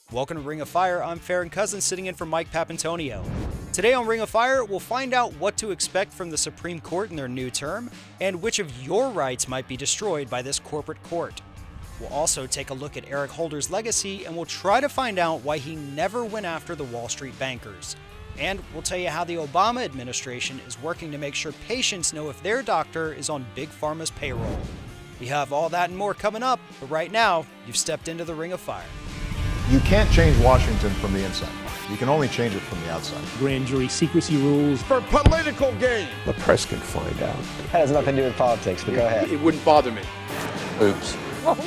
Welcome to Ring of Fire. I'm Farron Cousins, sitting in for Mike Papantonio. Today on Ring of Fire, we'll find out what to expect from the Supreme Court in their new term, and which of your rights might be destroyed by this corporate court. We'll also take a look at Eric Holder's legacy, and we'll try to find out why he never went after the Wall Street bankers. And we'll tell you how the Obama administration is working to make sure patients know if their doctor is on Big Pharma's payroll. We have all that and more coming up, but right now, you've stepped into the Ring of Fire. You can't change Washington from the inside. You can only change it from the outside. Grand jury secrecy rules. For political gain. The press can find out. That has nothing to do with politics, but go ahead. It wouldn't bother me. Oops.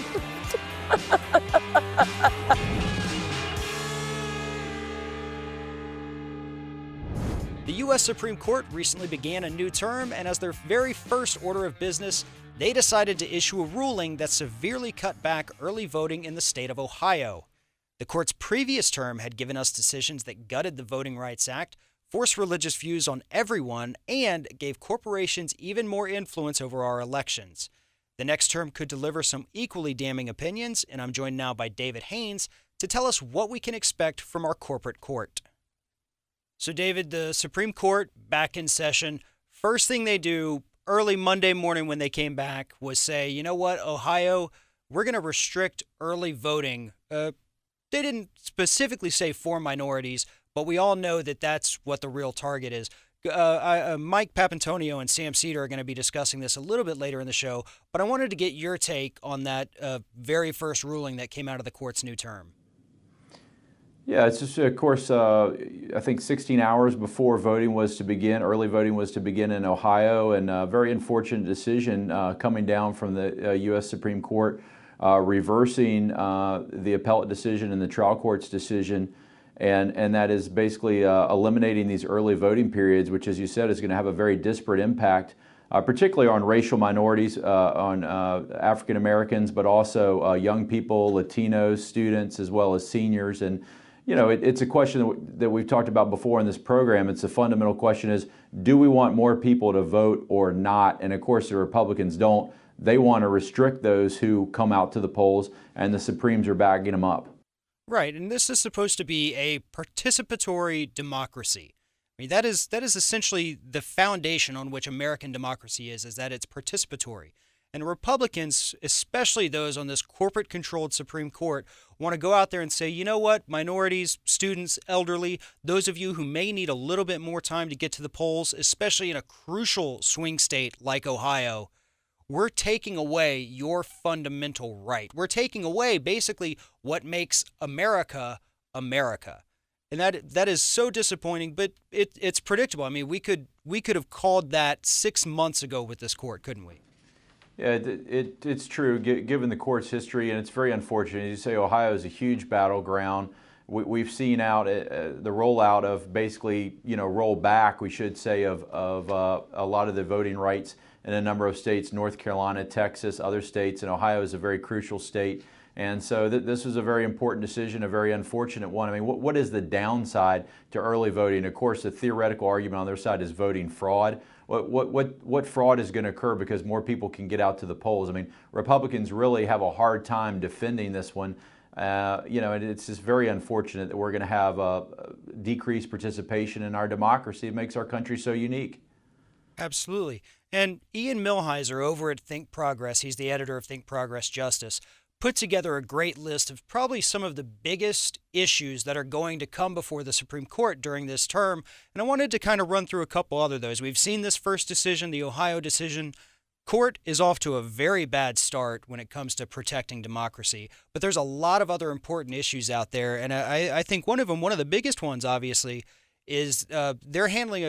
The U.S. Supreme Court recently began a new term, and as their very first order of business, they decided to issue a ruling that severely cut back early voting in the state of Ohio. The court's previous term had given us decisions that gutted the Voting Rights Act, forced religious views on everyone, and gave corporations even more influence over our elections. The next term could deliver some equally damning opinions, and I'm joined now by David Haynes to tell us what we can expect from our corporate court. So David, the Supreme Court back in session, first thing they do early Monday morning when they came back was say, you know what, Ohio, we're going to restrict early voting. They didn't specifically say for minorities, but we all know that that's what the real target is. Mike Papantonio and Sam Cedar are going to be discussing this a little bit later in the show, but I wanted to get your take on that very first ruling that came out of the court's new term. Yeah, it's just, of course, I think 16 hours before voting was to begin, early voting was to begin in Ohio, and a very unfortunate decision coming down from the U.S. Supreme Court, reversing the appellate decision and the trial court's decision, and that is basically eliminating these early voting periods, which, as you said, is going to have a very disparate impact, particularly on racial minorities, on African Americans, but also young people, Latinos, students, as well as seniors. And you know, it's a question that we've talked about before in this program. It's a fundamental question is, do we want more people to vote or not? And of course, the Republicans don't. They want to restrict those who come out to the polls, and the Supremes are backing them up. Right, and this is supposed to be a participatory democracy. I mean, that is essentially the foundation on which American democracy is that it's participatory. And Republicans, especially those on this corporate-controlled Supreme Court, want to go out there and say, you know what, minorities, students, elderly, those of you who may need a little bit more time to get to the polls, especially in a crucial swing state like Ohio, we're taking away your fundamental right. We're taking away basically what makes America, America. And that is so disappointing, but it's predictable. I mean, we could have called that 6 months ago with this court, couldn't we? Yeah, it's true, given the court's history, and it's very unfortunate. As you say, Ohio is a huge battleground. We've seen out the rollout of basically, roll back, we should say, of a lot of the voting rights in a number of states, North Carolina, Texas, other states, and Ohio is a very crucial state. And so this was a very important decision, a very unfortunate one. I mean, what is the downside to early voting? Of course, the theoretical argument on their side is voting fraud. What fraud is going to occur because more people can get out to the polls? I mean, Republicans really have a hard time defending this one. And it's just very unfortunate that we're going to have decreased participation in our democracy. It makes our country so unique. Absolutely. And Ian Millhiser over at Think Progress, he's the editor of Think Progress Justice, put together a great list of probably some of the biggest issues that are going to come before the Supreme Court during this term. And I wanted to kind of run through a couple other of those. We've seen this first decision, the Ohio decision. Court is off to a very bad start when it comes to protecting democracy. But there's a lot of other important issues out there. And I think one of them, one of the biggest ones, obviously, is they're handling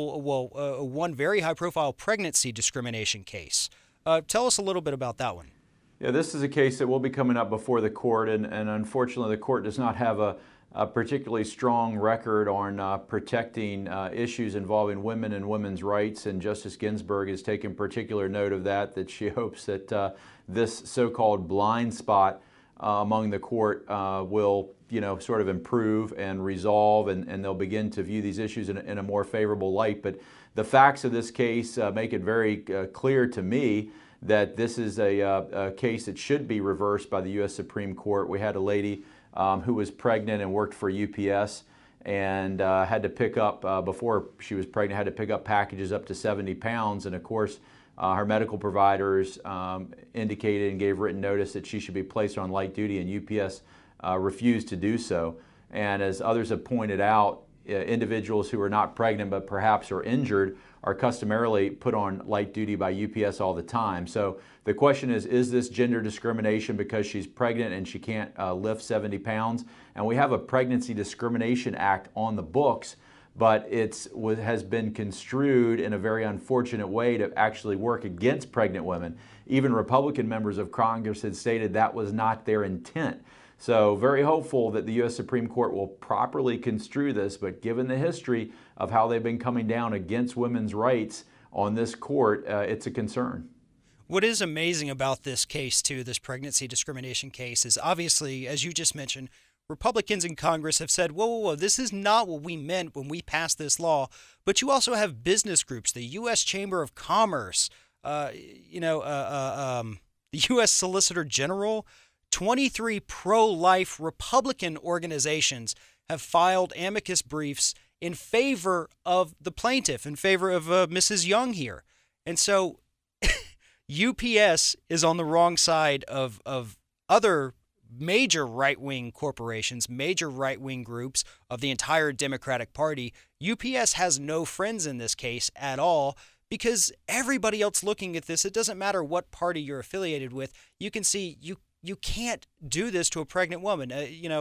one very high-profile pregnancy discrimination case. Tell us a little bit about that one. Yeah, this is a case that will be coming up before the court, and unfortunately the court does not have a particularly strong record on protecting issues involving women and women's rights, and Justice Ginsburg has taken particular note of that she hopes that this so-called blind spot among the court will sort of improve and resolve, and they'll begin to view these issues in a more favorable light. But the facts of this case make it very clear to me that this is a case that should be reversed by the U.S. Supreme Court. We had a lady who was pregnant and worked for UPS and had to pick up, before she was pregnant, had to pick up packages up to 70 pounds. And of course, her medical providers indicated and gave written notice that she should be placed on light duty, and UPS refused to do so. And as others have pointed out, individuals who are not pregnant but perhaps are injured are customarily put on light duty by UPS all the time. So the question is this gender discrimination because she's pregnant and she can't lift 70 pounds? And we have a Pregnancy Discrimination Act on the books, but it has been construed in a very unfortunate way to actually work against pregnant women. Even Republican members of Congress had stated that was not their intent. So very hopeful that the U.S. Supreme Court will properly construe this, but given the history of how they've been coming down against women's rights on this court, it's a concern. What is amazing about this case, too, this pregnancy discrimination case, is obviously, as you just mentioned, Republicans in Congress have said, whoa, this is not what we meant when we passed this law. But you also have business groups, the U.S. Chamber of Commerce, the U.S. Solicitor General. 23 pro-life Republican organizations have filed amicus briefs in favor of the plaintiff, in favor of Mrs. Young here. And so UPS is on the wrong side of other major right-wing corporations, major right-wing groups of the entire Democratic Party. UPS has no friends in this case at all, because everybody else looking at this, it doesn't matter what party you're affiliated with, you can see you can't do this to a pregnant woman.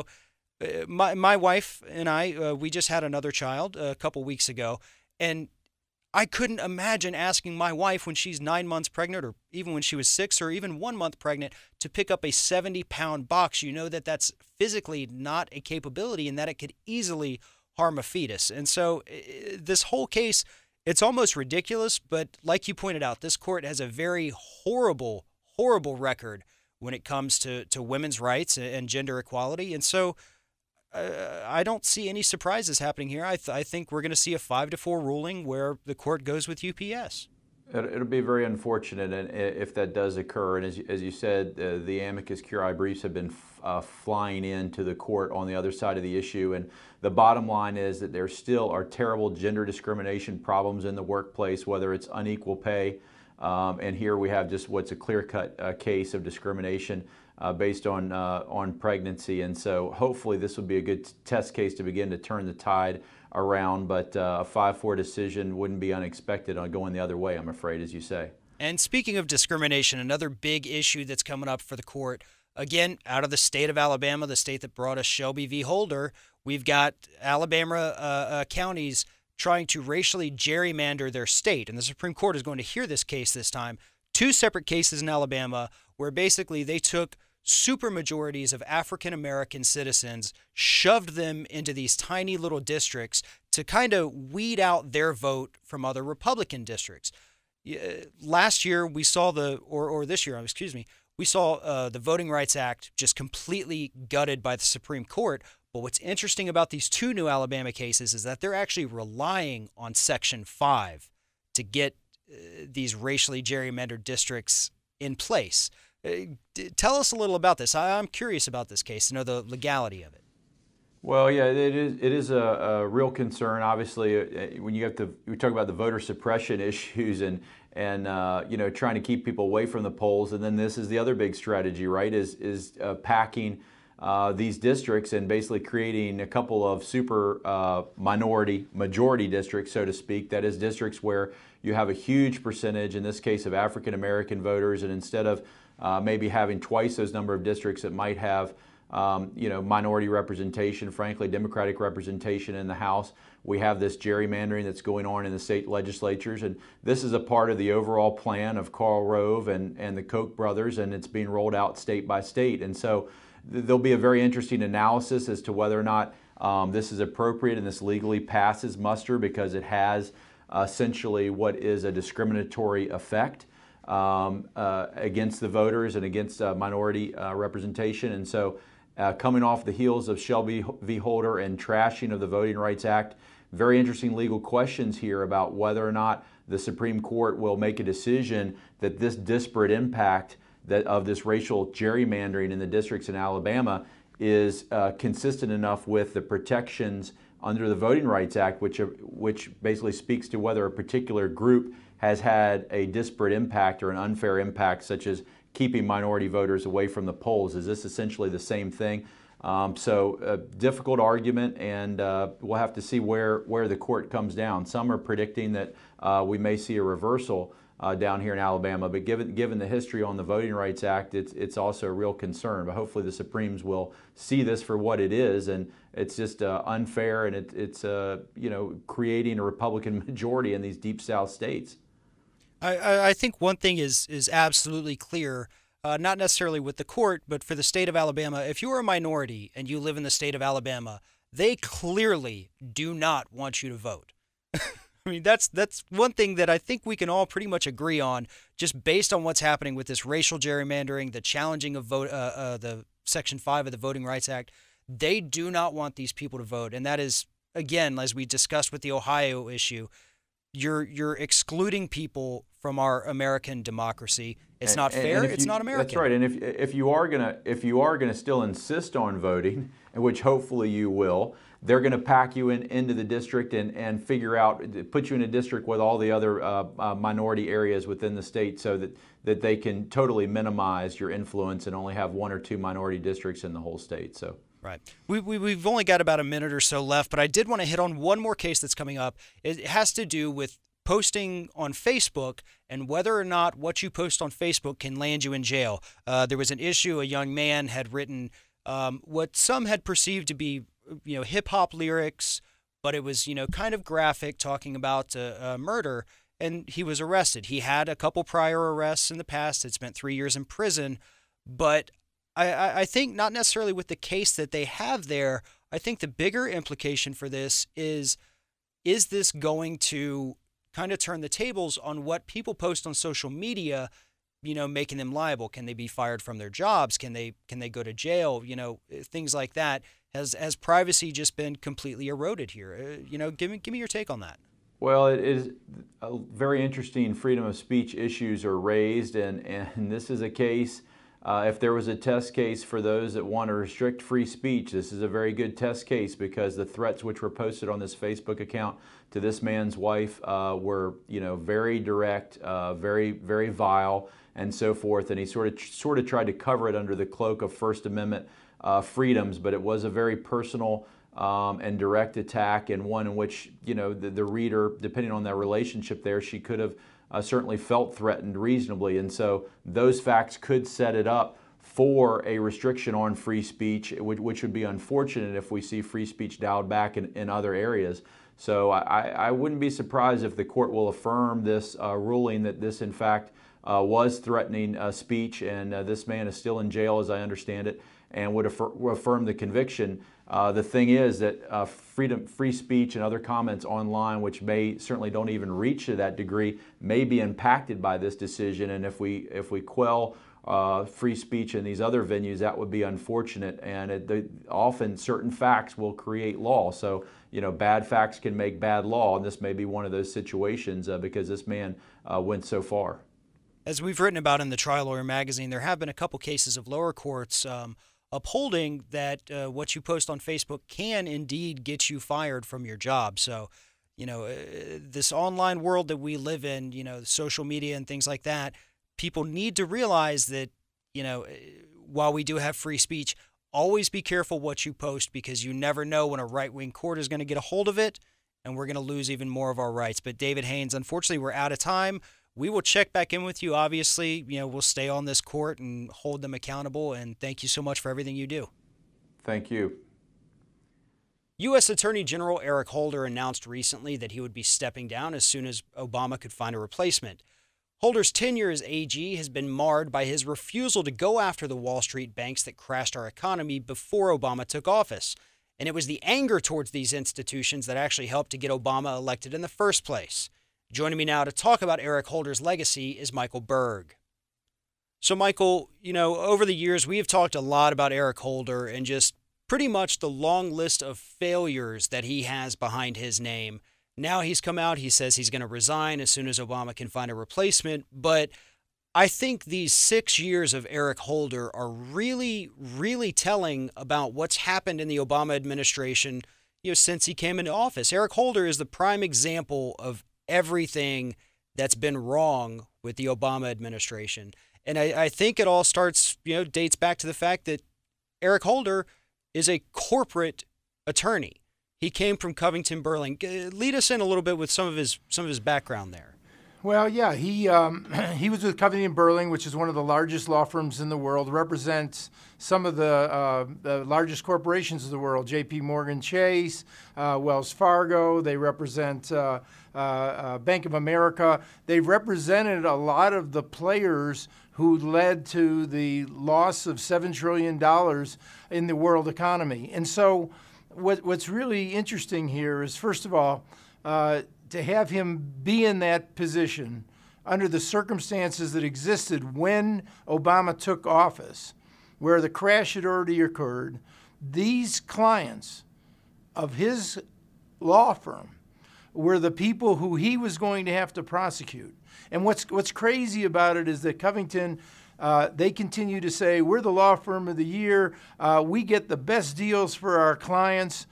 My wife and I, we just had another child a couple weeks ago, and I couldn't imagine asking my wife when she's 9 months pregnant, or even when she was 6 or even 1 month pregnant, to pick up a 70-pound box. You know that that's physically not a capability and that it could easily harm a fetus. And so this whole case, it's almost ridiculous, but like you pointed out, this court has a very horrible, horrible record when it comes to women's rights and gender equality. And so I don't see any surprises happening here. I think we're going to see a 5-4 ruling where the court goes with UPS. It'll be very unfortunate if that does occur. And as you said, the amicus curiae briefs have been flying into the court on the other side of the issue. And the bottom line is that there still are terrible gender discrimination problems in the workplace, whether it's unequal pay. And here we have just what's a clear-cut case of discrimination based on pregnancy. And so hopefully this will be a good test case to begin to turn the tide around. But a 5-4 decision wouldn't be unexpected on going the other way, I'm afraid, as you say. And speaking of discrimination, another big issue that's coming up for the court, again, out of the state of Alabama, the state that brought us Shelby v. Holder, we've got Alabama counties trying to racially gerrymander their state. And the Supreme Court is going to hear this case this time. 2 separate cases in Alabama where basically they took supermajorities of African-American citizens, shoved them into these tiny little districts to kind of weed out their vote from other Republican districts. Last year we saw this year, we saw the Voting Rights Act just completely gutted by the Supreme Court. But what's interesting about these 2 new Alabama cases is that they're actually relying on Section 5 to get these racially gerrymandered districts in place. Tell us a little about this. I'm curious about this case to know the legality of it. Well, yeah, it is a real concern. Obviously, when we talk about the voter suppression issues and trying to keep people away from the polls, and then this is the other big strategy, right? Is packing these districts and basically creating a couple of super majority districts, so to speak. That is districts where you have a huge percentage, in this case, of African American voters, and instead of maybe having twice those number of districts that might have minority representation, frankly, Democratic representation in the House, we have this gerrymandering that's going on in the state legislatures. And this is a part of the overall plan of Karl Rove and the Koch brothers, and it's being rolled out state by state. And so there'll be a very interesting analysis as to whether or not this is appropriate and this legally passes muster, because it has essentially what is a discriminatory effect against the voters and against minority representation. And so coming off the heels of Shelby v. Holder and trashing of the Voting Rights Act, very interesting legal questions here about whether or not the Supreme Court will make a decision that this disparate impact of this racial gerrymandering in the districts in Alabama is consistent enough with the protections under the Voting Rights Act, which basically speaks to whether a particular group has had a disparate impact or an unfair impact, such as keeping minority voters away from the polls. Is this essentially the same thing? So a difficult argument, and we'll have to see where the court comes down. Some are predicting that we may see a reversal down here in Alabama, but given the history on the Voting Rights Act, it's also a real concern. But hopefully the Supremes will see this for what it is, and it's just unfair, and it's creating a Republican majority in these Deep South states. I think one thing is absolutely clear, not necessarily with the court, but for the state of Alabama. If you are a minority and you live in the state of Alabama, they clearly do not want you to vote. I mean, that's one thing that I think we can all pretty much agree on, just based on what's happening with this racial gerrymandering, the challenging of the Section 5 of the Voting Rights Act. They do not want these people to vote, and that is, again, as we discussed with the Ohio issue, you're excluding people from our American democracy. It's not fair. It's not American. That's right. And if you are gonna still insist on voting, and which hopefully you will, they're going to pack you into the district and figure out, put you in a district with all the other minority areas within the state, so that they can totally minimize your influence and only have 1 or 2 minority districts in the whole state. So. Right. We've only got about a minute or so left, but I did want to hit on one more case that's coming up. It has to do with posting on Facebook and whether or not what you post on Facebook can land you in jail. There was an issue. A young man had written what some had perceived to be hip-hop lyrics, but it was, kind of graphic, talking about murder, and he was arrested. He had a couple prior arrests in the past, had spent 3 years in prison, but I think not necessarily with the case that they have there. I think the bigger implication for this is this going to kind of turn the tables on what people post on social media, making them liable? Can they be fired from their jobs? Can they go to jail? Things like that. Has privacy just been completely eroded here? Give me your take on that. Well, it is a very interesting freedom of speech issues are raised, and this is a case. If there was a test case for those that want to restrict free speech, this is a very good test case, because the threats which were posted on this Facebook account to this man's wife were, very direct, very, very vile, and so forth. And he sort of tried to cover it under the cloak of First Amendment freedoms, but it was a very personal and direct attack, and one in which, the reader, depending on their relationship there, she could have certainly felt threatened reasonably. And so those facts could set it up for a restriction on free speech, which would be unfortunate if we see free speech dialed back in other areas. So I wouldn't be surprised if the court will affirm this ruling that this, in fact, was threatening speech, and this man is still in jail, as I understand it, and would affirm the conviction. The thing is that free speech and other comments online, which certainly don't even reach to that degree, may be impacted by this decision. And if we quell free speech in these other venues, that would be unfortunate. And often certain facts will create law. So bad facts can make bad law, and this may be one of those situations because this man went so far. As we've written about in the Trial Lawyer magazine, there have been a couple cases of lower courts upholding that what you post on Facebook can indeed get you fired from your job. So, this online world that we live in, social media and things like that, people need to realize that, while we do have free speech, always be careful what you post, because you never know when a right-wing court is going to get a hold of it, and we're going to lose even more of our rights. But David Haynes, unfortunately, we're out of time. We will check back in with you. Obviously, we'll stay on this court and hold them accountable. And thank you so much for everything you do. Thank you. U.S. Attorney General Eric Holder announced recently that he would be stepping down as soon as Obama could find a replacement. Holder's tenure as AG has been marred by his refusal to go after the Wall Street banks that crashed our economy before Obama took office. And it was the anger towards these institutions that actually helped to get Obama elected in the first place. Joining me now to talk about Eric Holder's legacy is Michael Burg. So, Michael, over the years, we have talked a lot about Eric Holder and just pretty much the long list of failures that he has behind his name. Now he's come out, he says he's going to resign as soon as Obama can find a replacement. But I think these 6 years of Eric Holder are really, really telling about what's happened in the Obama administration, since he came into office. Eric Holder is the prime example of everything that's been wrong with the Obama administration. And I think it all starts, dates back to the fact that Eric Holder is a corporate attorney. He came from Covington Burling. Lead us in a little bit with some of his background there. Well, yeah, he was with Covington Burling, which is one of the largest law firms in the world, represents some of the largest corporations of the world, J.P. Morgan Chase, Wells Fargo. They represent Bank of America. They've represented a lot of the players who led to the loss of $7 trillion in the world economy. And so what's really interesting here is, first of all, to have him be in that position under the circumstances that existed when Obama took office, where the crash had already occurred, these clients of his law firm were the people who he was going to have to prosecute. And what's crazy about it is that Covington, they continue to say, we're the law firm of the year, we get the best deals for our clients,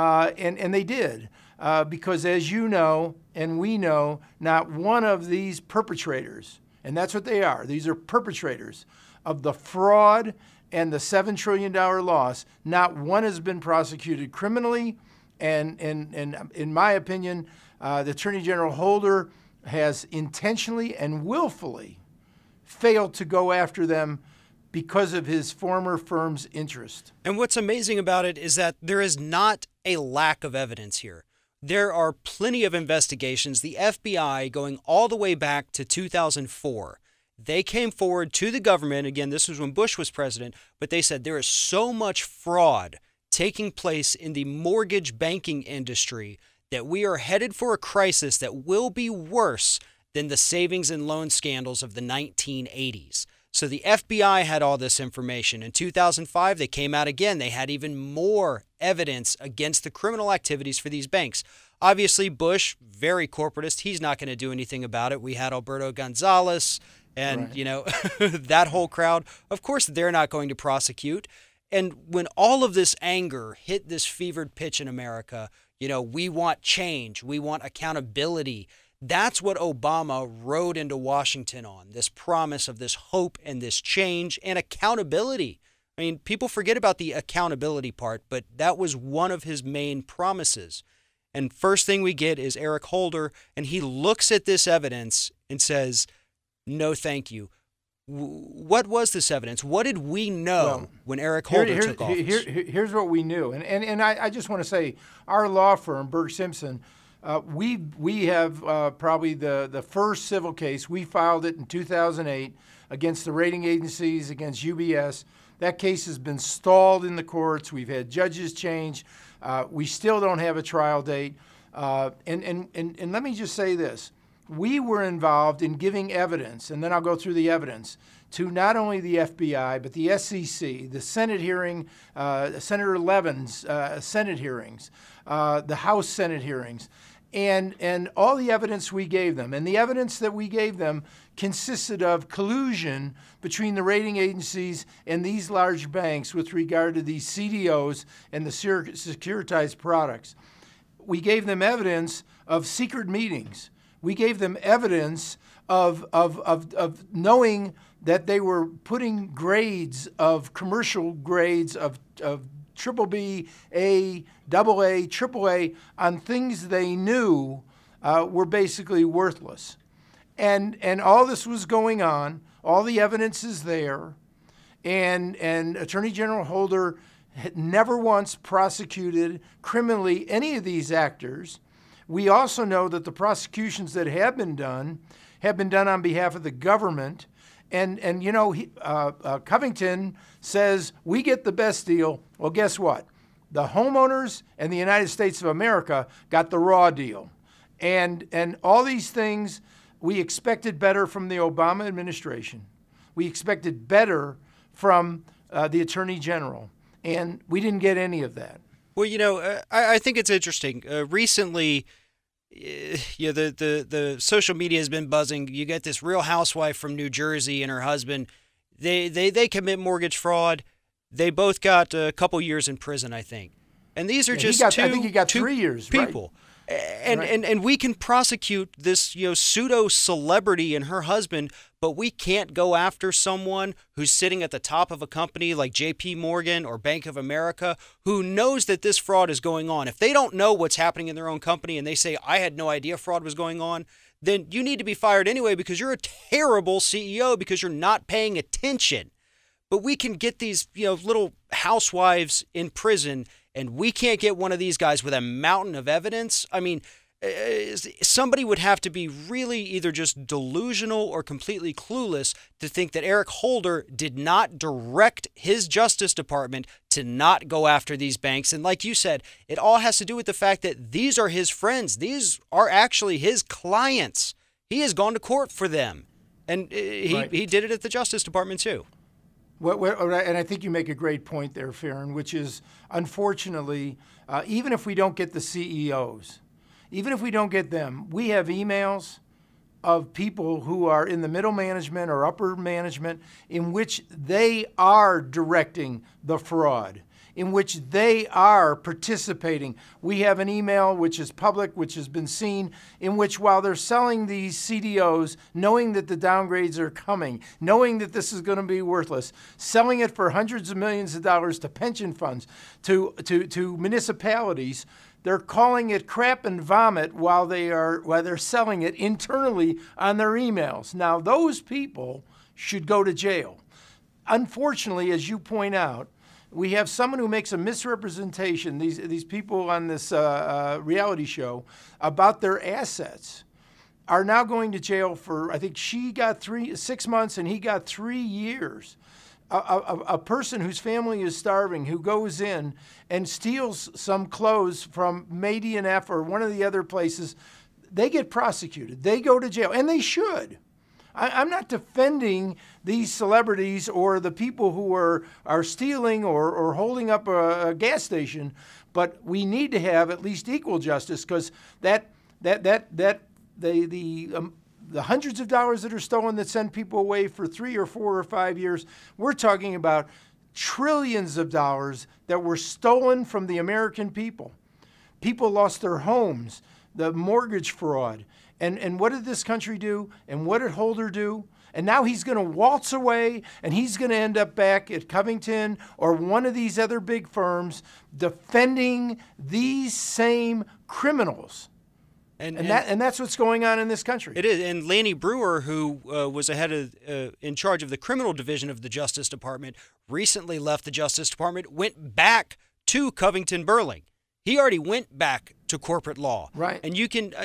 and they did. Because as you know, and we know, not one of these perpetrators, and that's what they are, these are perpetrators of the fraud and the $7 trillion loss, not one has been prosecuted criminally, and in my opinion, the Attorney General Holder has intentionally and willfully failed to go after them because of his former firm's interest. And what's amazing about it is that there is not a lack of evidence here. There are plenty of investigations. The FBI, going all the way back to 2004, they came forward to the government. Again, this was when Bush was president, but they said there is so much fraud taking place in the mortgage banking industry that we are headed for a crisis that will be worse than the savings and loan scandals of the 1980s. So the FBI had all this information. In 2005, they came out again. They had even more evidence against the criminal activities for these banks. Obviously, Bush, very corporatist. He's not going to do anything about it. We had Alberto Gonzalez and, that whole crowd. Of course, they're not going to prosecute. And when all of this anger hit this fevered pitch in America, we want change. We want accountability. That's what Obama rode into Washington on, this promise of this hope and this change and accountability. I mean, people forget about the accountability part, but that was one of his main promises. And first thing we get is Eric Holder, and he looks at this evidence and says, no, thank you. What was this evidence? What did we know when Eric Holder took office? Here's what we knew. And I just want to say, our law firm, Burg Simpson, we have probably the first civil case. We filed it in 2008 against the rating agencies, against UBS. That case has been stalled in the courts. We've had judges change. We still don't have a trial date. And let me just say this. We were involved in giving evidence, and then I'll go through the evidence, to not only the FBI, but the SEC, the Senate hearing, Senator Levin's Senate hearings, the House Senate hearings, and all the evidence we gave them. And the evidence that we gave them consisted of collusion between the rating agencies and these large banks with regard to these CDOs and the securitized products. We gave them evidence of secret meetings. We gave them evidence of knowing that they were putting grades of commercial grades of triple B, A, double A, triple A on things they knew were basically worthless. And all this was going on. All the evidence is there. And Attorney General Holder had never once prosecuted criminally any of these actors. We also know that the prosecutions that have been done on behalf of the government. And Covington says, we get the best deal. Well, guess what? The homeowners and the United States of America got the raw deal. And all these things, we expected better from the Obama administration. We expected better from the Attorney General. And we didn't get any of that. Well, I think it's interesting. Recently, the social media has been buzzing. You get this Real Housewife from New Jersey and her husband. They commit mortgage fraud. They both got a couple years in prison, I think. And these are just I think he got 3 years, people. Right. And we can prosecute this pseudo celebrity and her husband, but we can't go after someone who's sitting at the top of a company like J.P. Morgan or Bank of America who knows that this fraud is going on. If they don't know what's happening in their own company and they say, I had no idea fraud was going on, then you need to be fired anyway because you're a terrible CEO because you're not paying attention. But we can get these little housewives in prison, and we can't get one of these guys with a mountain of evidence. I mean, somebody would have to be really either just delusional or completely clueless to think that Eric Holder did not direct his Justice Department to not go after these banks. And like you said, it all has to do with the fact that these are his friends. These are actually his clients. He has gone to court for them. And he did it at the Justice Department too. And I think you make a great point there, Farron, which is, unfortunately, even if we don't get the CEOs, even if we don't get them, we have emails of people who are in the middle management or upper management in which they are directing the fraud, in which they are participating. We have an email which is public, which has been seen, in which while they're selling these CDOs, knowing that the downgrades are coming, knowing that this is going to be worthless, selling it for hundreds of millions of dollars to pension funds, to municipalities, they're calling it crap and vomit while they're selling it internally on their emails. Now, those people should go to jail. Unfortunately, as you point out, we have someone who makes a misrepresentation, these people on this reality show, about their assets, are now going to jail for, I think she got 6 months and he got 3 years. A person whose family is starving, who goes in and steals some clothes from May-D&F or one of the other places, they get prosecuted. They go to jail, and they should. I'm not defending these celebrities or the people who are stealing or holding up a gas station, but we need to have at least equal justice, because the hundreds of dollars that are stolen that send people away for 3 or 4 or 5 years, we're talking about trillions of dollars that were stolen from the American people. People lost their homes, the mortgage fraud. And what did this country do? And what did Holder do? And now he's going to waltz away, and he's going to end up back at Covington or one of these other big firms defending these same criminals. And that's what's going on in this country. It is. And Lanny Brewer, who was in charge of the criminal division of the Justice Department, recently left the Justice Department, went back to Covington Burling. He already went back to corporate law. Right. And you can,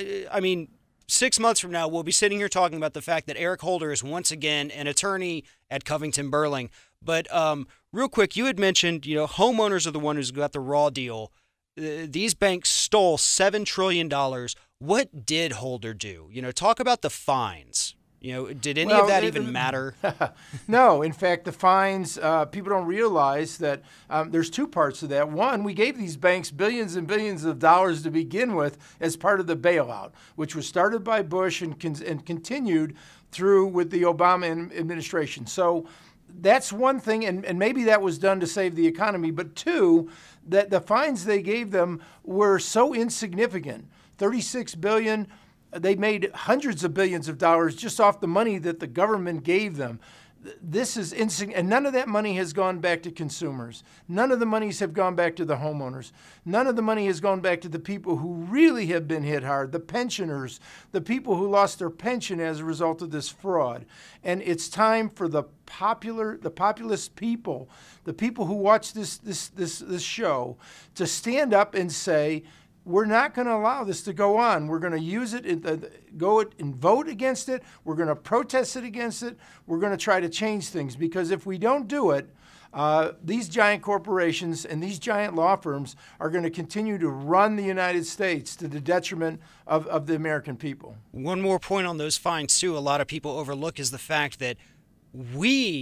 6 months from now, we'll be sitting here talking about the fact that Eric Holder is once again an attorney at Covington Burling. But real quick, you had mentioned, homeowners are the one who's got the raw deal. These banks stole $7 trillion. What did Holder do? Talk about the fines. Did any of that even matter? No. In fact, the fines, people don't realize that there's two parts to that. One, we gave these banks billions and billions of dollars to begin with as part of the bailout, which was started by Bush and continued through with the Obama administration. So that's one thing, and maybe that was done to save the economy. But two, that the fines they gave them were so insignificant. $36 billion. They made hundreds of billions of dollars just off the money that the government gave them. This is insignificant, and none of that money has gone back to consumers. None of the monies have gone back to the homeowners. None of the money has gone back to the people who really have been hit hard, the pensioners, the people who lost their pension as a result of this fraud. And it's time for the populist people, the people who watch this show, to stand up and say, we're not going to allow this to go on. We're going to use it, go and vote against it. We're going to protest it against it. We're going to try to change things, because if we don't do it, these giant corporations and these giant law firms are going to continue to run the United States to the detriment of the American people. One more point on those fines, too, a lot of people overlook is the fact that we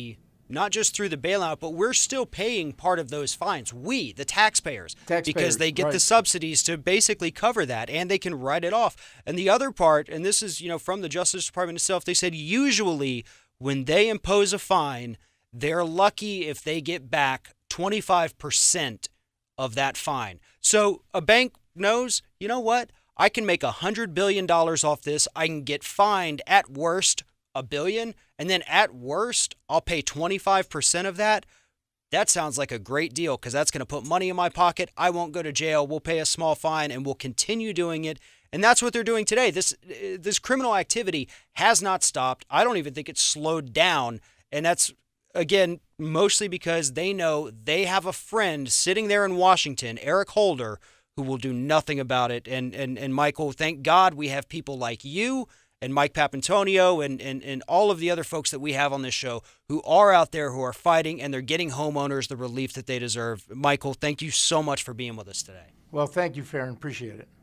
not just through the bailout, but we're still paying part of those fines. We, the taxpayers, because they get the subsidies to basically cover that, and they can write it off. And the other part, and this is, from the Justice Department itself, they said usually when they impose a fine, they're lucky if they get back 25% of that fine. So a bank knows, you know what? I can make $100 billion off this. I can get fined at worst $1 billion, and then at worst, I'll pay 25% of that. That sounds like a great deal because that's going to put money in my pocket. I won't go to jail. We'll pay a small fine, and we'll continue doing it. And that's what they're doing today. This criminal activity has not stopped. I don't even think it's slowed down, and that's, again, mostly because they know they have a friend sitting there in Washington, Eric Holder, who will do nothing about it. And Michael, thank God we have people like you and Mike Papantonio and all of the other folks that we have on this show who are out there who are fighting, and they're getting homeowners the relief that they deserve. Michael, thank you so much for being with us today. Well, thank you, Farron. Appreciate it.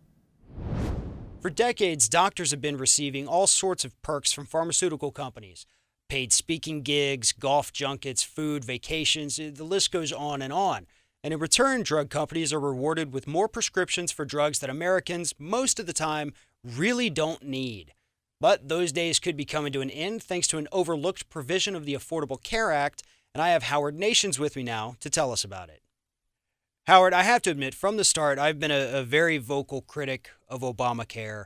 For decades, doctors have been receiving all sorts of perks from pharmaceutical companies. Paid speaking gigs, golf junkets, food, vacations, the list goes on. And in return, drug companies are rewarded with more prescriptions for drugs that Americans, most of the time, really don't need. But those days could be coming to an end thanks to an overlooked provision of the Affordable Care Act, and I have Howard Nations with me now to tell us about it. Howard, I have to admit, from the start, I've been a very vocal critic of Obamacare.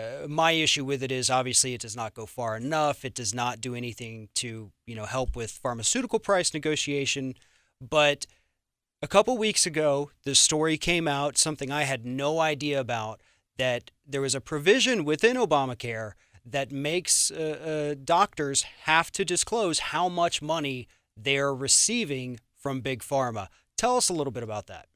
My issue with it is obviously it does not go far enough. It does not do anything to, help with pharmaceutical price negotiation. But a couple weeks ago, the story came out, something I had no idea about, that there was a provision within Obamacare that makes doctors have to disclose how much money they're receiving from Big Pharma. Tell us a little bit about that.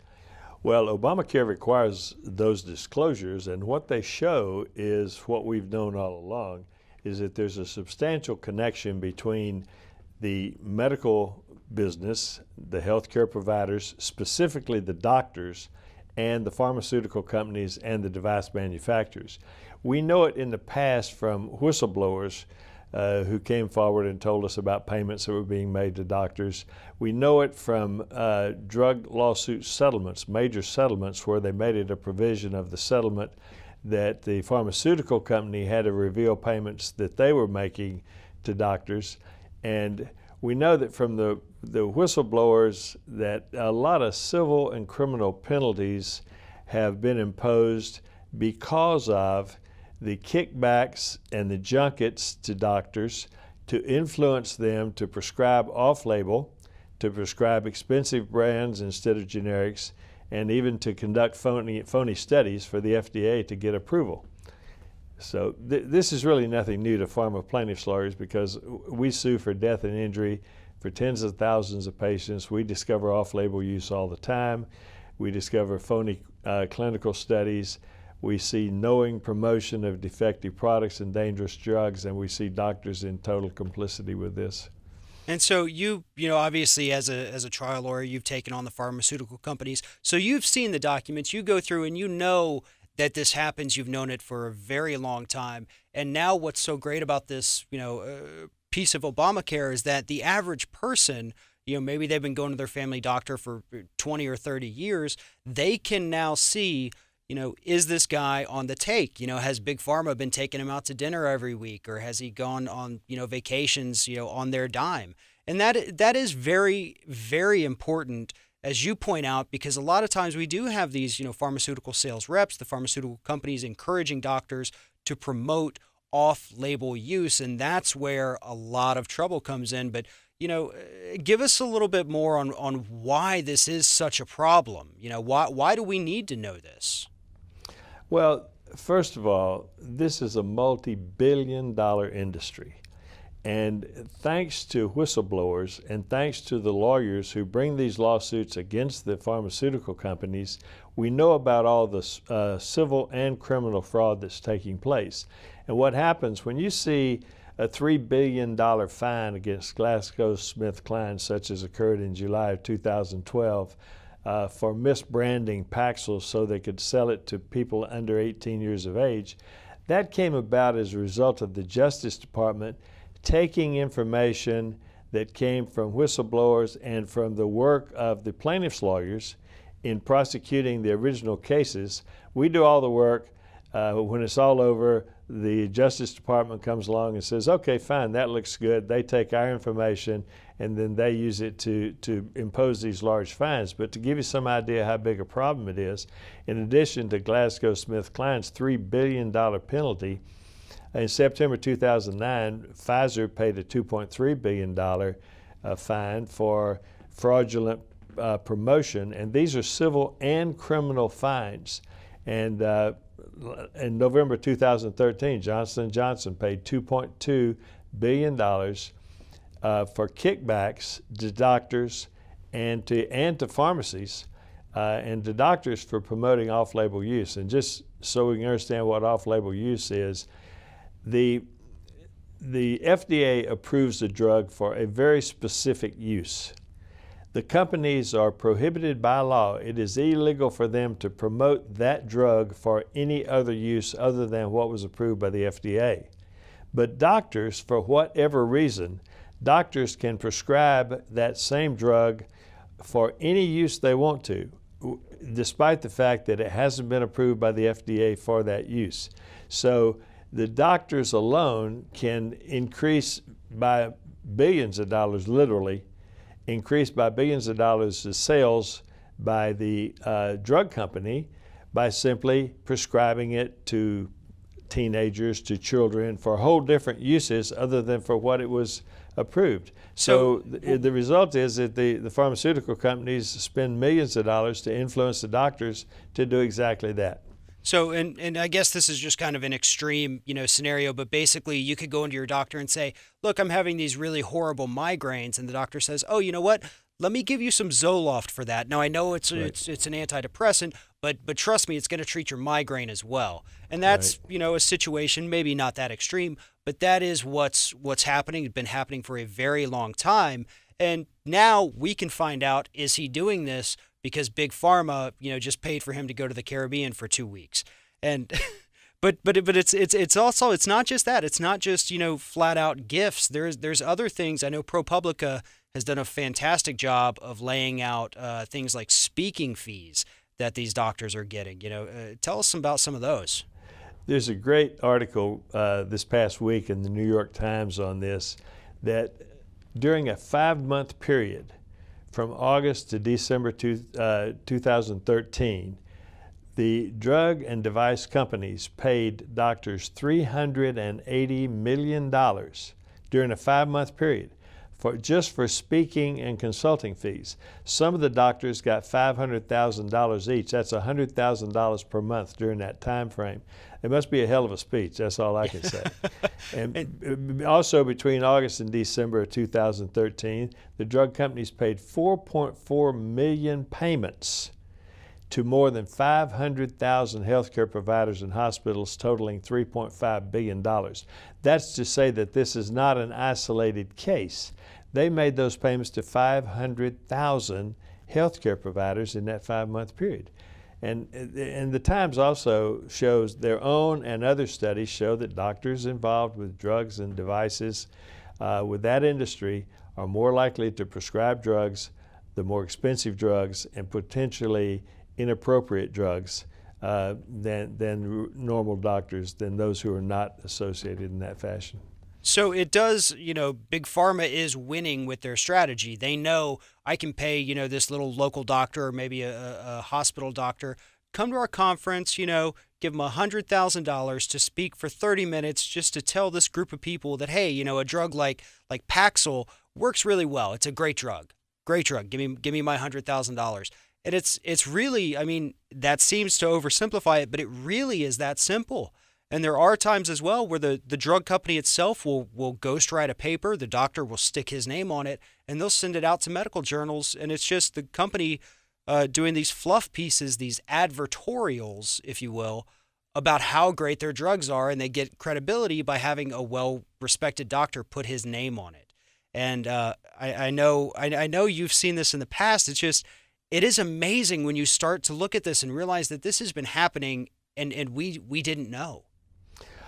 Well, Obamacare requires those disclosures, and what they show is what we've known all along, is that there's a substantial connection between the medical business, the healthcare providers, specifically the doctors, and the pharmaceutical companies and the device manufacturers. We know it in the past from whistleblowers who came forward and told us about payments that were being made to doctors. We know it from drug lawsuit settlements, major settlements, where they made it a provision of the settlement that the pharmaceutical company had to reveal payments that they were making to doctors. And we know that from the whistleblowers that a lot of civil and criminal penalties have been imposed because of the kickbacks and the junkets to doctors to influence them to prescribe off-label, to prescribe expensive brands instead of generics, and even to conduct phony studies for the FDA to get approval. So this is really nothing new to pharma plaintiffs' lawyers, because we sue for death and injury for tens of thousands of patients. We discover off-label use all the time. We discover phony clinical studies. We see knowing promotion of defective products and dangerous drugs, and we see doctors in total complicity with this. And so you obviously as a trial lawyer, you've taken on the pharmaceutical companies. So you've seen the documents. You go through and you know that this happens. You've known it for a very long time. And now what's so great about this, piece of Obamacare is that the average person, maybe they've been going to their family doctor for 20 or 30 years, they can now see, is this guy on the take? Has Big Pharma been taking him out to dinner every week, or has he gone on, vacations, on their dime? And that is very, very important, as you point out, because a lot of times we do have these, pharmaceutical sales reps, the pharmaceutical companies encouraging doctors to promote off-label use, and that's where a lot of trouble comes in. But, give us a little bit more on why this is such a problem. Why do we need to know this? Well, first of all, this is a multi-billion-dollar industry. And thanks to whistleblowers and thanks to the lawyers who bring these lawsuits against the pharmaceutical companies, we know about all the civil and criminal fraud that's taking place. And what happens when you see a $3 billion fine against GlaxoSmithKline, such as occurred in July of 2012, for misbranding Paxil so they could sell it to people under 18 years of age, that came about as a result of the Justice Department taking information that came from whistleblowers and from the work of the plaintiffs' lawyers in prosecuting the original cases. We do all the work. When it's all over, the Justice Department comes along and says, okay, fine, that looks good. They take our information and then they use it to impose these large fines. But to give you some idea how big a problem it is, in addition to GlaxoSmithKline's $3 billion penalty, in September 2009, Pfizer paid a $2.3 billion fine for fraudulent promotion, and these are civil and criminal fines. And in November 2013, Johnson & Johnson paid $2.2 billion for kickbacks to doctors and to pharmacies and to doctors for promoting off-label use. And just so we can understand what off-label use is, the FDA approves a drug for a very specific use. The companies are prohibited by law. It is illegal for them to promote that drug for any other use other than what was approved by the FDA. But doctors, for whatever reason, doctors can prescribe that same drug for any use they want to, despite the fact that it hasn't been approved by the FDA for that use. So the doctors alone can increase by billions of dollars, literally, increased by billions of dollars the sales by the drug company by simply prescribing it to teenagers, to children, for whole different uses other than for what it was approved. So the result is that the pharmaceutical companies spend millions of dollars to influence the doctors to do exactly that. So, and I guess this is just kind of an extreme, scenario, but basically you could go into your doctor and say, look, I'm having these really horrible migraines. And the doctor says, oh, you know what? Let me give you some Zoloft for that. Now, I know it's an antidepressant, but trust me, it's going to treat your migraine as well. And that's, a situation, maybe not that extreme, but that is what's happening. It's been happening for a very long time. And now we can find out, is he doing this because Big Pharma, just paid for him to go to the Caribbean for 2 weeks? And but it's also, it's not just that. It's not just, flat out gifts. There's other things. I know ProPublica has done a fantastic job of laying out things like speaking fees that these doctors are getting. Tell us about some of those. There's a great article this past week in the New York Times on this, that during a 5-month period, from August to December 2013, the drug and device companies paid doctors $380 million during a 5-month period just for speaking and consulting fees. Some of the doctors got $500,000 each. That's $100,000 per month during that time frame. It must be a hell of a speech. That's all I can say. And also between August and December of 2013, the drug companies paid 4.4 million payments to more than 500,000 healthcare providers and hospitals, totaling $3.5 billion. That's to say that this is not an isolated case. They made those payments to 500,000 healthcare providers in that 5-month period. And the Times also shows their own and other studies show that doctors involved with drugs and devices with that industry are more likely to prescribe drugs, the more expensive drugs, and potentially inappropriate drugs than normal doctors, than those who are not associated in that fashion. So it does, Big Pharma is winning with their strategy. They know I can pay, this little local doctor or maybe a hospital doctor, come to our conference, give them $100,000 to speak for 30 minutes just to tell this group of people that, hey, a drug like Paxil works really well. It's a great drug. Great drug. Give me my $100,000. And it's really, that seems to oversimplify it, but it really is that simple. And there are times as well where the drug company itself will ghostwrite a paper, the doctor will stick his name on it, and they'll send it out to medical journals, and it's just the company doing these fluff pieces, these advertorials, if you will, about how great their drugs are, and they get credibility by having a well-respected doctor put his name on it. And I know you've seen this in the past. It's just, it is amazing when you start to look at this and realize that this has been happening and we didn't know.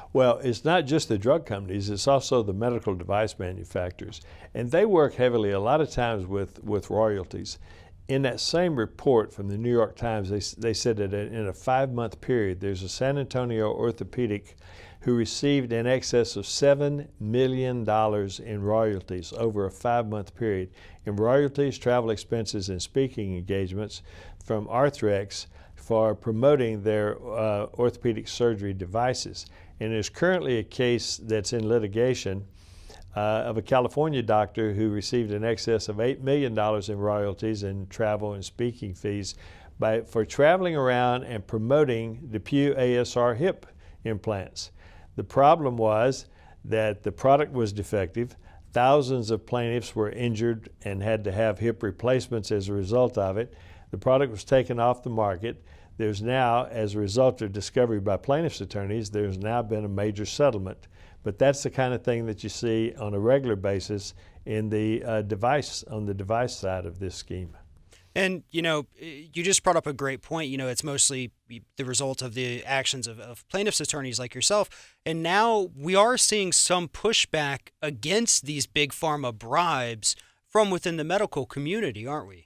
Well, it's not just the drug companies, it's also the medical device manufacturers. And they work heavily, a lot of times, with royalties. In that same report from the New York Times, they said that in a 5-month period, there's a San Antonio orthopedic who received in excess of $7 million in royalties over a 5-month period, in royalties, travel expenses, and speaking engagements from Arthrex for promoting their orthopedic surgery devices. And there's currently a case that's in litigation of a California doctor who received in excess of $8 million in royalties and travel and speaking fees for traveling around and promoting the Pew ASR hip implants. The problem was that the product was defective. Thousands of plaintiffs were injured and had to have hip replacements as a result of it. The product was taken off the market. There's now, as a result of discovery by plaintiffs' attorneys, there's now been a major settlement. But that's the kind of thing that you see on a regular basis in the device side of this scheme. And, you just brought up a great point. It's mostly the result of the actions of plaintiffs' attorneys like yourself. And now we are seeing some pushback against these big pharma bribes from within the medical community, aren't we?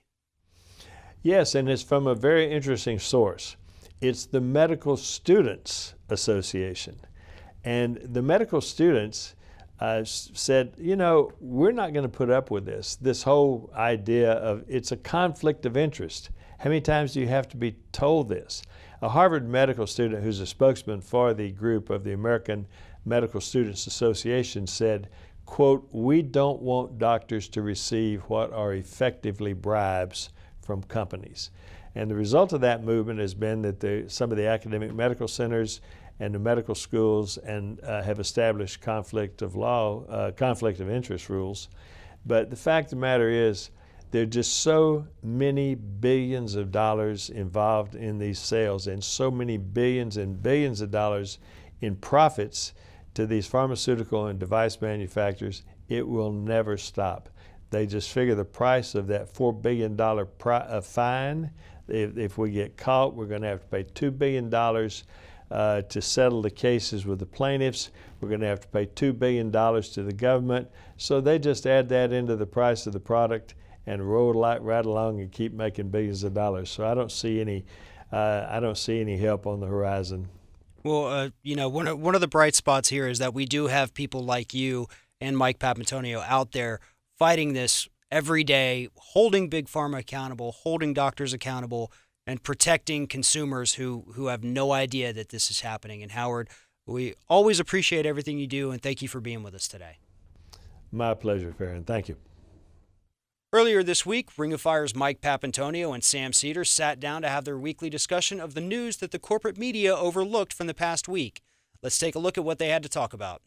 Yes, and it's from a very interesting source. It's the Medical Students Association. And the medical students said, we're not going to put up with this whole idea of it's a conflict of interest. How many times do you have to be told this? A Harvard medical student who's a spokesman for the group of the American Medical Students Association said, quote, "We don't want doctors to receive what are effectively bribes from companies." And the result of that movement has been that some of the academic medical centers and the medical schools have established conflict of interest rules. But the fact of the matter is, there are just so many billions of dollars involved in these sales and so many billions and billions of dollars in profits to these pharmaceutical and device manufacturers, it will never stop. They just figure the price of that $4 billion fine, if we get caught, we're going to have to pay $2 billion to settle the cases with the plaintiffs. We're going to have to pay $2 billion to the government. So they just add that into the price of the product and roll right along and keep making billions of dollars. So I don't see any help on the horizon. Well, one of the bright spots here is that we do have people like you and Mike Papantonio out there fighting this every day, holding Big Pharma accountable, holding doctors accountable, and protecting consumers who have no idea that this is happening. And Howard, we always appreciate everything you do, and thank you for being with us today. My pleasure, Farron. Thank you. Earlier this week, Ring of Fire's Mike Papantonio and Sam Cedar sat down to have their weekly discussion of the news that the corporate media overlooked from the past week. Let's take a look at what they had to talk about.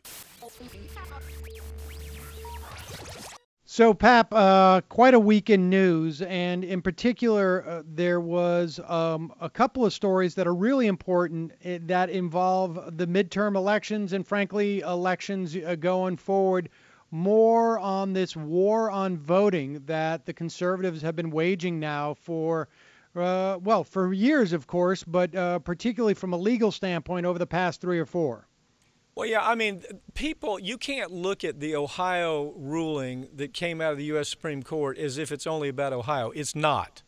So, Pap, quite a week in news, and in particular, there was a couple of stories that are really important that involve the midterm elections and, frankly, elections going forward. More on this war on voting that the conservatives have been waging now for years, of course, but particularly from a legal standpoint over the past 3 or 4. Well, yeah, I mean, you can't look at the Ohio ruling that came out of the U.S. Supreme Court as if it's only about Ohio. It's not.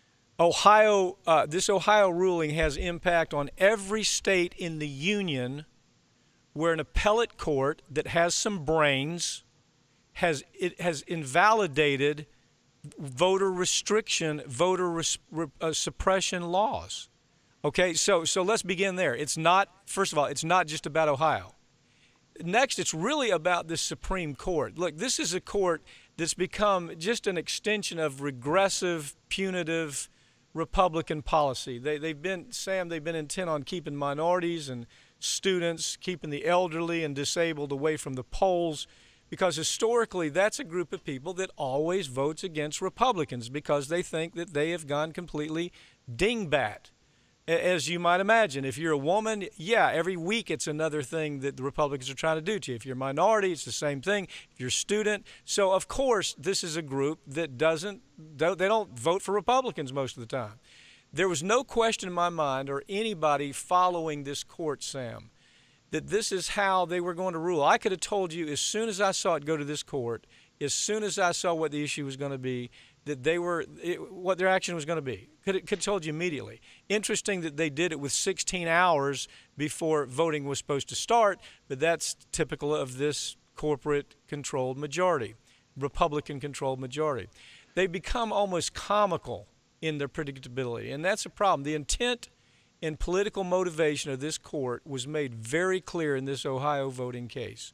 This Ohio ruling has impact on every state in the union where an appellate court that has some brains has invalidated voter restriction, suppression laws. Okay, so let's begin there. It's not, first of all, it's not just about Ohio. Next, it's really about the Supreme Court. Look, this is a court that's become just an extension of regressive, punitive Republican policy. They've been intent on keeping minorities and students, keeping the elderly and disabled away from the polls, because historically that's a group of people that always votes against Republicans because they think that they have gone completely dingbat. As you might imagine, if you're a woman, yeah, every week it's another thing that the Republicans are trying to do to you. If you're a minority, it's the same thing. If you're a student. So, of course, this is a group that they don't vote for Republicans most of the time. There was no question in my mind or anybody following this court, Sam, that this is how they were going to rule. I could have told you as soon as I saw it go to this court, as soon as I saw what the issue was going to be, that what their action was going to be. Could have told you immediately. Interesting that they did it with 16 hours before voting was supposed to start, but that's typical of this corporate-controlled majority, Republican-controlled majority. They become almost comical in their predictability, and that's a problem. The intent and political motivation of this court was made very clear in this Ohio voting case.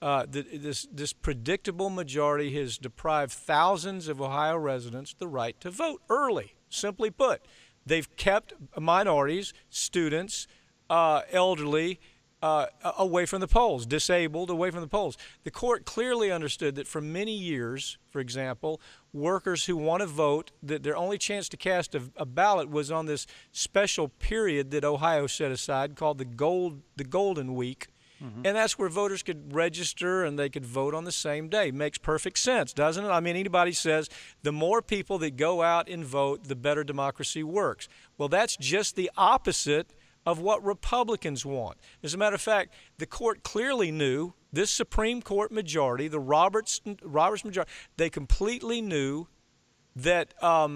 This predictable majority has deprived thousands of Ohio residents the right to vote early. Simply put, they've kept minorities, students, elderly, away from the polls, disabled, away from the polls. The court clearly understood that for many years, for example, workers who want to vote, that their only chance to cast a ballot was on this special period that Ohio set aside called the Golden Week. And that's where voters could register and they could vote on the same day. Makes perfect sense, doesn't it? I mean, anybody says the more people that go out and vote, the better democracy works. Well, that's just the opposite of what Republicans want. As a matter of fact, the court clearly knew, this Supreme Court majority, the Roberts majority, they completely knew that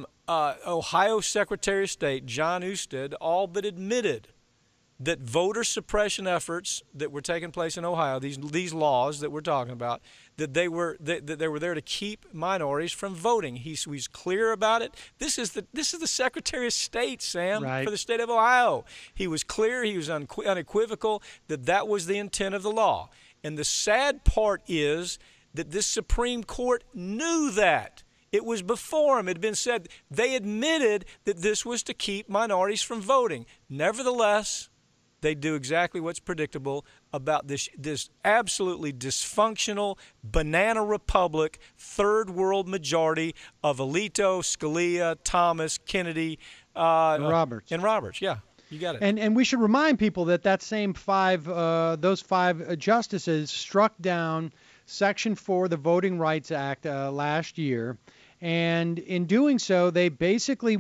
Ohio Secretary of State John Husted all but admitted that voter suppression efforts that were taking place in Ohio, these laws that we're talking about, that they were there to keep minorities from voting. He was clear about it. This is the Secretary of State, Sam, for the state of Ohio. He was clear. He was unequivocal that was the intent of the law. And the sad part is that this Supreme Court knew that. It was before him. It had been said. They admitted that this was to keep minorities from voting. Nevertheless, they do exactly what's predictable about this absolutely dysfunctional banana republic, third world majority of Alito, Scalia, Thomas, Kennedy, and Roberts. And Roberts, yeah. You got it. And we should remind people that same those five justices struck down Section 4 of the Voting Rights Act last year. And in doing so, they they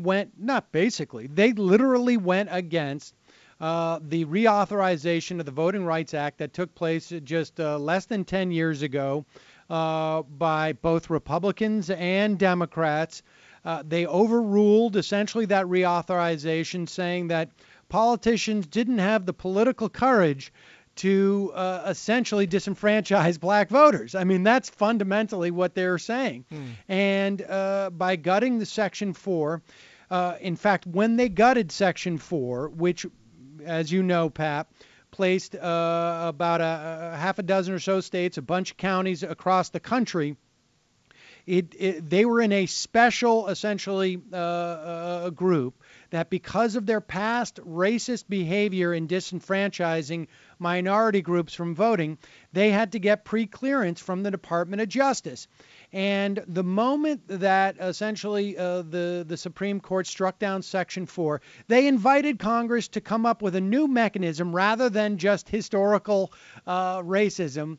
literally went against the reauthorization of the Voting Rights Act that took place just less than 10 years ago by both Republicans and Democrats. They overruled essentially that reauthorization, saying that politicians didn't have the political courage to essentially disenfranchise black voters. I mean, that's fundamentally what they're saying. And by gutting the Section 4, in fact, when they gutted Section 4, which, as you know, Pap, placed about a half a dozen or so states, a bunch of counties across the country, they were in a special, essentially, group that because of their past racist behavior in disenfranchising minority groups from voting, they had to get pre-clearance from the Department of Justice. And the moment that essentially the Supreme Court struck down Section 4, they invited Congress to come up with a new mechanism rather than just historical racism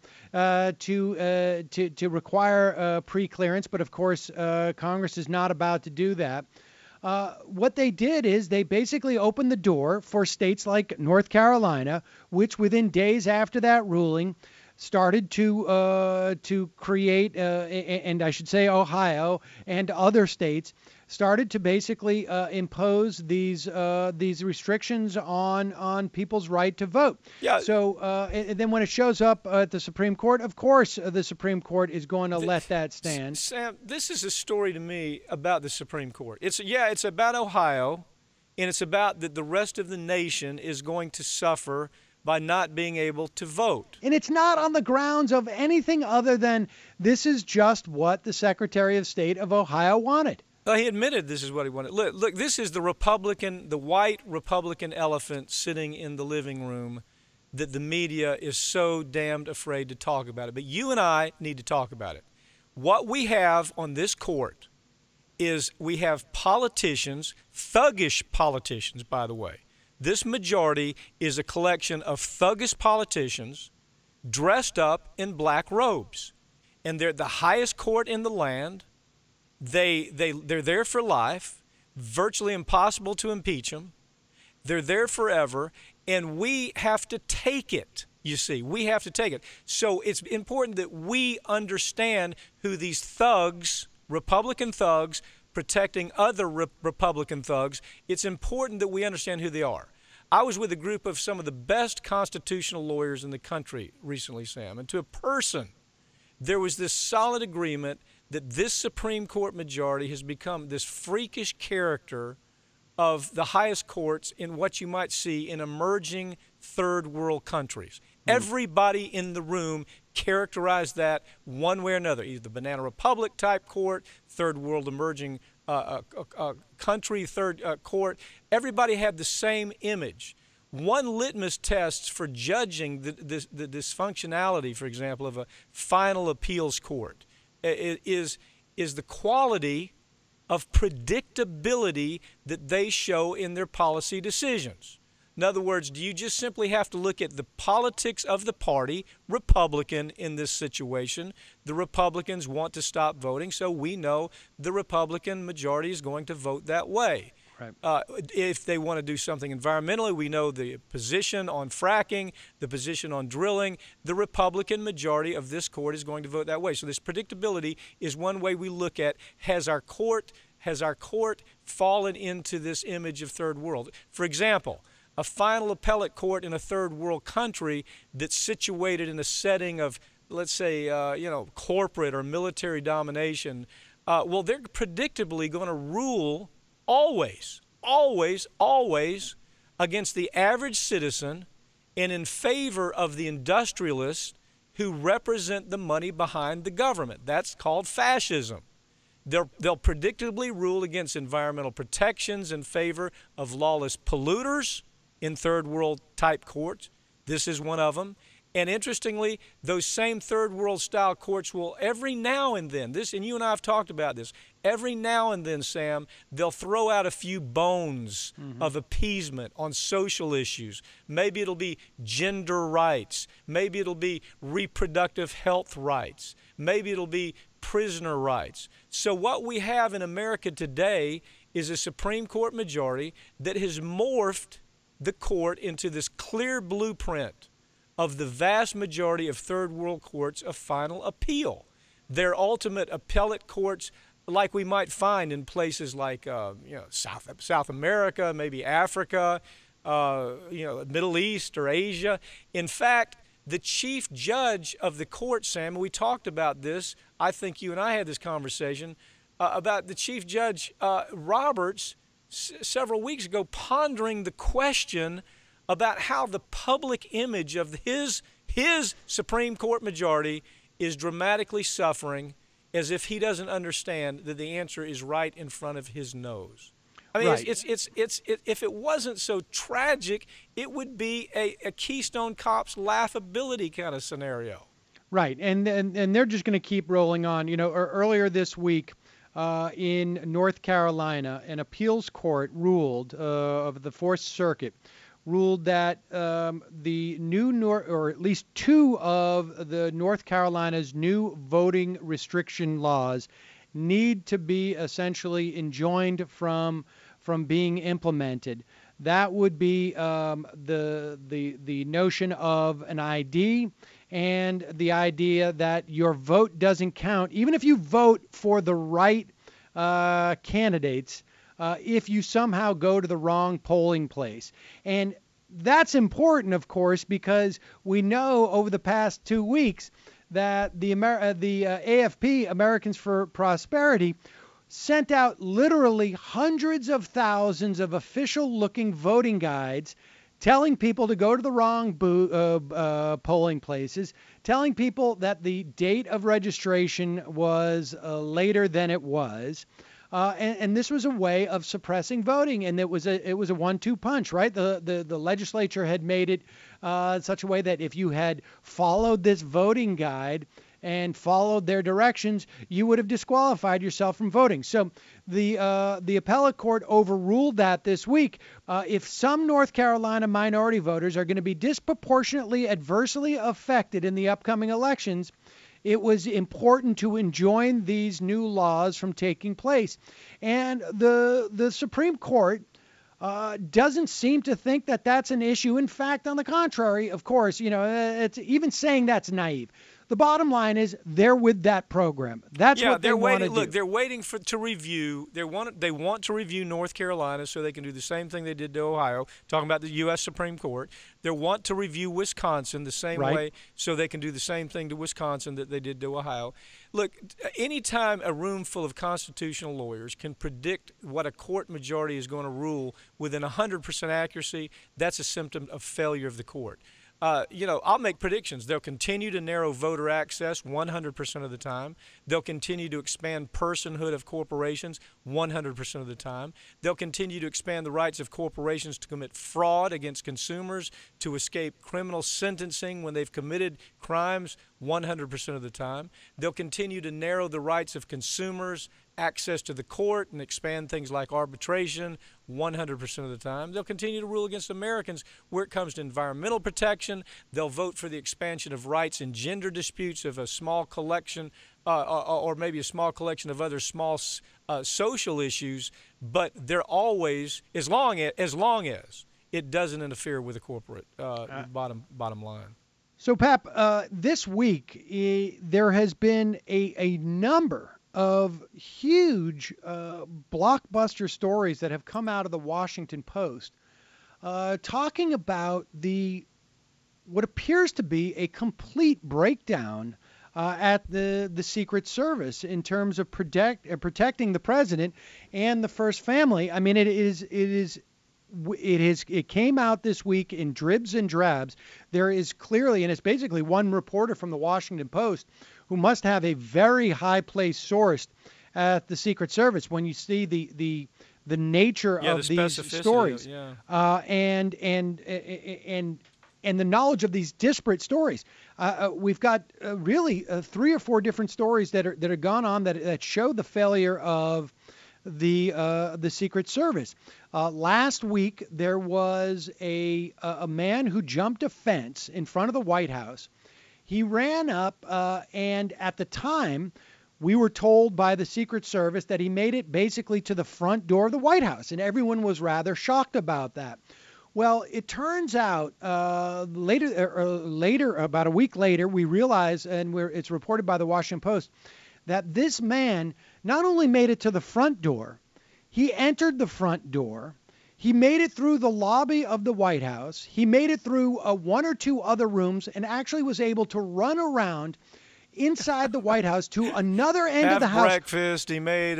to require pre-clearance. But of course, Congress is not about to do that. What they did is they basically opened the door for states like North Carolina, which within days after that ruling started to create, and I should say Ohio and other states started to basically impose these restrictions on people's right to vote. Yeah. So and then when it shows up at the Supreme Court, of course the Supreme Court is going to let that stand. Sam, this is a story to me about the Supreme Court. It's about Ohio, and it's about that the rest of the nation is going to suffer by not being able to vote. And it's not on the grounds of anything other than this is just what the Secretary of State of Ohio wanted. Well, he admitted this is what he wanted. Look, this is the white Republican elephant sitting in the living room that the media is so damned afraid to talk about it. But you and I need to talk about it. What we have on this court is we have politicians, thuggish politicians, by the way. This majority is a collection of thuggish politicians dressed up in black robes. And they're the highest court in the land. They're there for life, virtually impossible to impeach them. They're there forever, and we have to take it. you see. We have to take it. So it's important that we understand who these thugs, Republican thugs, protecting other Republican thugs, it's important that we understand who they are. I was with a group of some of the best constitutional lawyers in the country recently, Sam, and to a person, there was this solid agreement that this Supreme Court majority has become this freakish character of the highest courts in what you might see in emerging third world countries. Everybody in the room characterized that one way or another, either the Banana Republic type court, third world emerging country, third court. Everybody had the same image. One litmus test for judging the dysfunctionality, for example, of a final appeals court is the quality of predictability that they show in their policy decisions. In other words, do you just simply have to look at the politics of the party, Republican in this situation? The Republicans want to stop voting, so we know the Republican majority is going to vote that way. Right. If they want to do something environmentally, we know the position on fracking, the position on drilling. The Republican majority of this court is going to vote that way. So this predictability is one way we look at, has our court fallen into this image of third world? For example, a final appellate court in a third world country that's situated in a setting of, let's say, corporate or military domination, well, they're predictably going to rule always against the average citizen and in favor of the industrialists who represent the money behind the government. That's called fascism. They'll predictably rule against environmental protections in favor of lawless polluters in third world type courts. This is one of them. And interestingly, those same third world style courts will every now and then, and you and I have talked about this, every now and then, Sam, they'll throw out a few bones of appeasement on social issues. Maybe it'll be gender rights. Maybe it'll be reproductive health rights. Maybe it'll be prisoner rights. So what we have in America today is a Supreme Court majority that has morphed the court into this clear blueprint of the vast majority of third world courts of final appeal. Their ultimate appellate courts, like we might find in places like South America, maybe Africa, Middle East or Asia. In fact, the chief judge of the court, Sam, and we talked about this, I think you and I had this conversation, about the Chief Judge Roberts several weeks ago, pondering the question about how the public image of his Supreme Court majority is dramatically suffering, as if he doesn't understand that the answer is right in front of his nose. I mean, right. If it wasn't so tragic, it would be a Keystone Cops laughability kind of scenario. Right, and they're just going to keep rolling on. Earlier this week, in North Carolina, an appeals court ruled of the Fourth Circuit ruled that the new or at least two of the North Carolina's new voting restriction laws need to be essentially enjoined from being implemented. That would be the notion of an ID and the idea that your vote doesn't count, even if you vote for the right candidates, if you somehow go to the wrong polling place. And that's important, of course, because we know over the past 2 weeks that the AFP, Americans for Prosperity, sent out literally hundreds of thousands of official-looking voting guides telling people to go to the wrong polling places, telling people that the date of registration was later than it was. And this was a way of suppressing voting, and it was a 1-2 punch, right? The legislature had made it such a way that if you had followed this voting guide and followed their directions, you would have disqualified yourself from voting. So the appellate court overruled that this week. If some North Carolina minority voters are going to be disproportionately adversely affected in the upcoming elections, it was important to enjoin these new laws from taking place. And the Supreme Court doesn't seem to think that that's an issue. In fact, on the contrary, of course, it's even saying that's naive. The bottom line is they're with that program. That's what they want to do. Look, they're waiting to review. They want to review North Carolina so they can do the same thing they did to Ohio, talking about the U.S. Supreme Court. They want to review Wisconsin the same way so they can do the same thing to Wisconsin that they did to Ohio. Look, anytime a room full of constitutional lawyers can predict what a court majority is going to rule within 100% accuracy, that's a symptom of failure of the court. I'll make predictions. They'll continue to narrow voter access 100% of the time. They'll continue to expand personhood of corporations 100% of the time. They'll continue to expand the rights of corporations to commit fraud against consumers, to escape criminal sentencing when they've committed crimes 100% of the time. They'll continue to narrow the rights of consumers, access to the court, and expand things like arbitration 100% of the time. They'll continue to rule against Americans where it comes to environmental protection. They'll vote for the expansion of rights in gender disputes of a small collection or maybe a small collection of other small social issues, but they're always, as long as it doesn't interfere with the corporate bottom line. So, Pap, this week there has been a number of huge blockbuster stories that have come out of the Washington Post talking about what appears to be a complete breakdown at the Secret Service in terms of protecting the president and the first family. I mean, it came out this week in dribs and drabs. There is clearly, and it's basically one reporter from the Washington Post who must have a very high place sourced at the Secret Service when you see the nature of these stories and the knowledge of these disparate stories. We've got really 3 or 4 different stories that are gone on that show the failure of the Secret Service. Last week there was a man who jumped a fence in front of the White House. He ran up, and at the time, we were told by the Secret Service that he made it basically to the front door of the White House, and everyone was rather shocked about that. Well, it turns out later, about a week later, we realize, and it's reported by the Washington Post, that this man not only made it to the front door, he entered the front door. He made it through the lobby of the White House. He made it through 1 or 2 other rooms and actually was able to run around inside the White House to another end of the house. Breakfast. He made,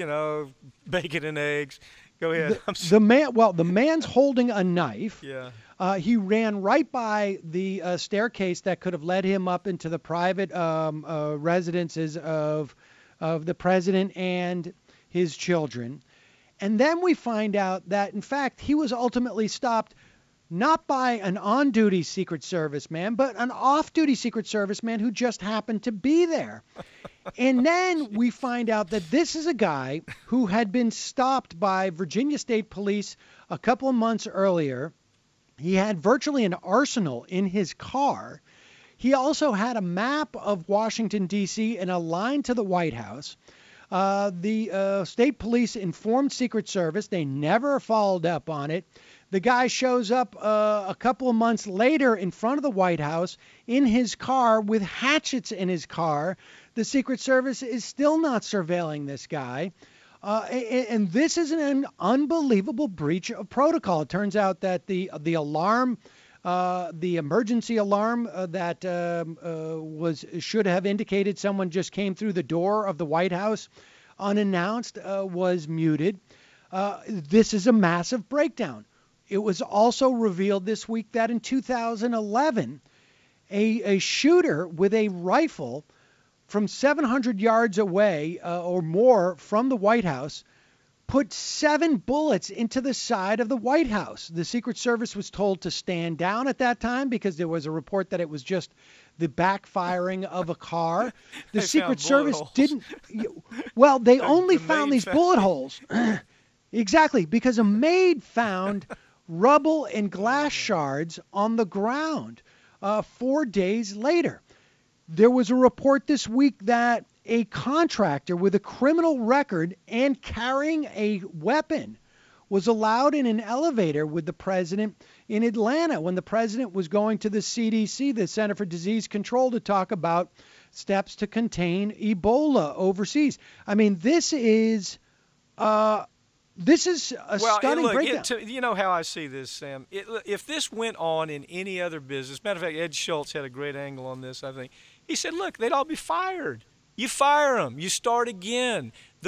bacon and eggs. Go ahead. The man's holding a knife. Yeah. He ran right by the staircase that could have led him up into the private residences of the president and his children. And then we find out that, in fact, he was ultimately stopped not by an on-duty Secret Service man, but an off-duty Secret Service man who just happened to be there. And then we find out that this is a guy who had been stopped by Virginia State Police a couple of months earlier. He had virtually an arsenal in his car. He also had a map of Washington, D.C. and a line to the White House. The state police informed Secret Service. They never followed up on it. The guy shows up a couple of months later in front of the White House in his car with hatchets in his car. The Secret Service is still not surveilling this guy. And this is an unbelievable breach of protocol. It turns out that the alarm, the emergency alarm that should have indicated someone just came through the door of the White House unannounced was muted. This is a massive breakdown. It was also revealed this week that in 2011, a shooter with a rifle from 700 yards away or more from the White House put 7 bullets into the side of the White House. The Secret Service was told to stand down at that time because there was a report that it was just the backfiring of a car. The Secret Service didn't. Well, they only found these bullet holes. Exactly, because a maid found rubble and glass shards on the ground 4 days later. There was a report this week that a contractor with a criminal record and carrying a weapon was allowed in an elevator with the president in Atlanta when the president was going to the CDC, the Center for Disease Control, to talk about steps to contain Ebola overseas. I mean, this is a stunning breakdown. You know how I see this, Sam? If this went on in any other business, matter of fact, Ed Schultz had a great angle on this, I think. He said, look, they'd all be fired. You fire them. You start again.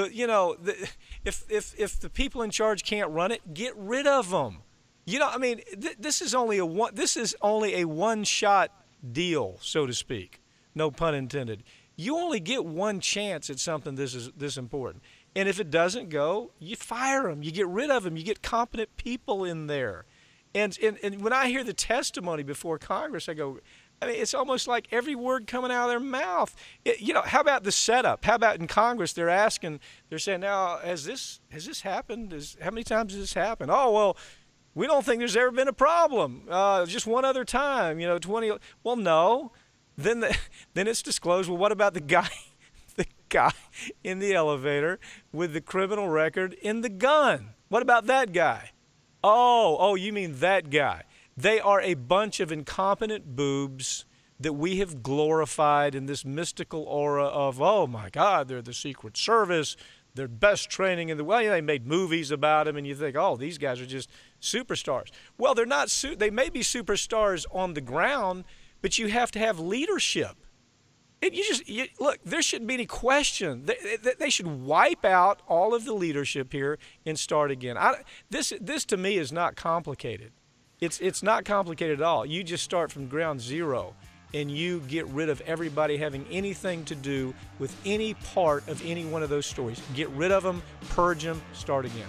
If the people in charge can't run it, get rid of them. I mean, this is only a one-shot deal, so to speak. No pun intended. You only get one chance at something this important. And if it doesn't go, you fire them. You get rid of them. You get competent people in there. And when I hear the testimony before Congress, I go, I mean, it's almost like every word coming out of their mouth. How about the setup? How about in Congress they're saying, now, has this happened? How many times has this happened? Oh, well, we don't think there's ever been a problem. Just one other time, 20. Well, no. Then it's disclosed. Well, what about the guy in the elevator with the criminal record in the gun? What about that guy? Oh, you mean that guy. They are a bunch of incompetent boobs that we have glorified in this mystical aura of, oh, my God, they're the Secret Service, their best training in the well. They made movies about them, and you think, oh, these guys are just superstars. Well, they're not. They may be superstars on the ground, but you have to have leadership. And look, there shouldn't be any question. They should wipe out all of the leadership here and start again. This to me is not complicated. It's not complicated at all. You just start from ground zero, and you get rid of everybody having anything to do with any part of any one of those stories. Get rid of them, purge them, start again.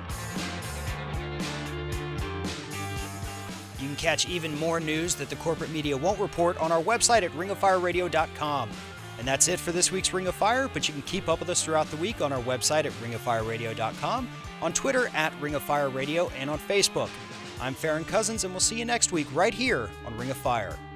You can catch even more news that the corporate media won't report on our website at ringofireradio.com. And that's it for this week's Ring of Fire, but you can keep up with us throughout the week on our website at ringofireradio.com, on Twitter at Ring of Fire Radio, and on Facebook. I'm Farron Cousins, and we'll see you next week right here on Ring of Fire.